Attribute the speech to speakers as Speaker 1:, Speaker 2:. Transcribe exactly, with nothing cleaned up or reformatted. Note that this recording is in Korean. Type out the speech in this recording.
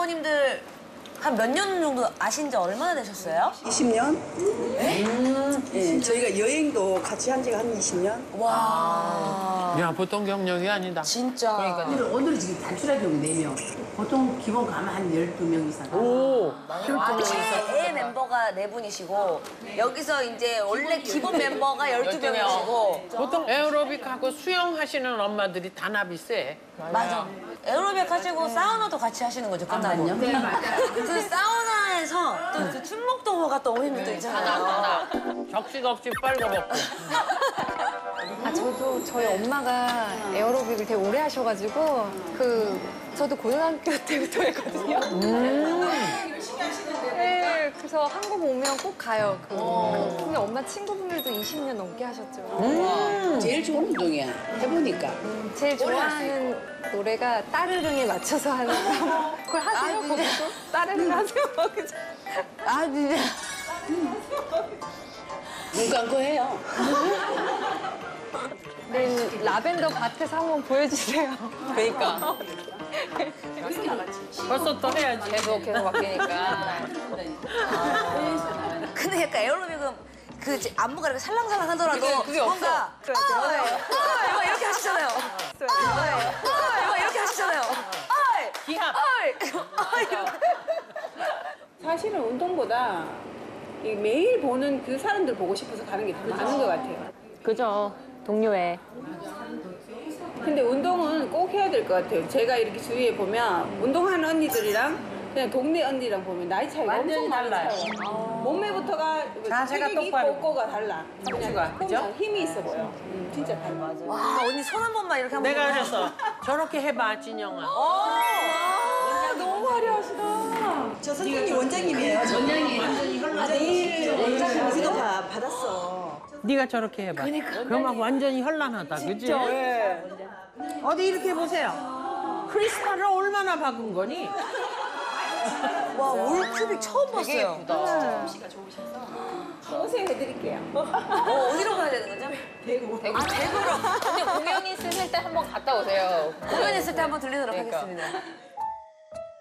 Speaker 1: 멤버님들 한 몇 년 정도 아신 지 얼마나 되셨어요?
Speaker 2: 이십 년? 네? 음, 예, 저희가 여행도 같이 한 지가 한 이십 년?
Speaker 1: 와.
Speaker 3: 야, 보통 경력이 아니다.
Speaker 1: 진짜.
Speaker 4: 그러니까 오늘은 지금 단출한 경우 네 명. 보통 기본 가면 한 열두 명 이상.
Speaker 3: 오.
Speaker 1: 아, 최애 멤버가 네 분이시고 여기서 이제 원래 기본 멤버가 열두 명이시고
Speaker 3: 보통 에어로빅하고 수영하시는 엄마들이 단합이 세.
Speaker 1: 맞아. 에어로빅 하시고 사우나도 같이 하시는 거죠, 끝나고.
Speaker 4: 네, 맞아요.
Speaker 1: 그 사우나에서 또 그 춘목동호가 또 오는 것도 있잖아요.
Speaker 3: 적시가 없이 빨가먹고.
Speaker 5: 아, 저도 저희 엄마가 에어로빅을 되게 오래 하셔가지고 그 저도 고등학교 때부터 했거든요. 네, 그래서 한국 오면 꼭 가요. 그, 그 근데 엄마 친구분들도 이십 년 넘게 하셨죠.
Speaker 4: 제일 좋은 운동이야. 해보니까.
Speaker 5: 제일 좋아하는 노래가 따르릉에 맞춰서 하는 거. 그걸 하세요, 거기서? 따르릉 하세요, 거기서.
Speaker 1: 아, 진짜.
Speaker 4: 눈 감고 해요.
Speaker 5: 내일 라벤더 밭에서 한번 보여주세요.
Speaker 1: 그러니까.
Speaker 3: 벌써 또 해야지.
Speaker 5: 계속 계속 바뀌니까.
Speaker 1: 근데 약간 에어로빅은 그 이제 안무가 이렇게 살랑살랑 하더라도
Speaker 5: 그게- 그게 없어.
Speaker 1: 뭔가
Speaker 5: 그래,
Speaker 1: 어, 네. 어, 이거 이렇게 하시잖아요. 어, 네. 어, 이거 이렇게 하시잖아요. 어이!
Speaker 3: 기합.
Speaker 1: 어이! 어이! 이렇게.
Speaker 6: 사실은 운동보다 이 매일 보는 그 사람들 보고 싶어서 가는 게 더 많은 것 같아요.
Speaker 7: 그죠. 동료회.
Speaker 6: 근데 운동은 꼭 해야 될 것 같아요. 제가 이렇게 주위에 보면 운동하는 언니들이랑 그냥 동네 언니랑 보면 나이 차이가
Speaker 3: 완전히
Speaker 6: 엄청 많이
Speaker 3: 달라요.
Speaker 6: 차요. 몸매부터가
Speaker 3: 자세가
Speaker 6: 체격이
Speaker 3: 똑바로.
Speaker 6: 꼬꼬가 달라.
Speaker 3: 척추가, 그죠?
Speaker 6: 그냥 힘이 있어 보여. 음, 진짜 달라.
Speaker 1: 와, 언니 손 한 번만 이렇게 한번.
Speaker 3: 내가 그랬어. 저렇게 해봐, 진영아.
Speaker 6: 너무 화려하시다.
Speaker 2: 저 선생님이 원장님이에요. 원장님. 원장님. 원장님 우리가 다 받았어.
Speaker 3: 네가 저렇게 해봐. 그러면 완전히 현란하다, 그지? 어디 이렇게 해보세요. 크리스탈을 얼마나 박은 거니?
Speaker 1: 와, 올큐빅 처음 봤어요.
Speaker 6: 선생 해드릴게요.
Speaker 1: 어, 어디로 가야 되는 거죠?
Speaker 6: 대구.
Speaker 5: 대구. 아, 대구로. 근데 공연 있으실 때 한번 갔다 오세요.
Speaker 1: 공연 있을 때 한번 들리도록 하겠습니다.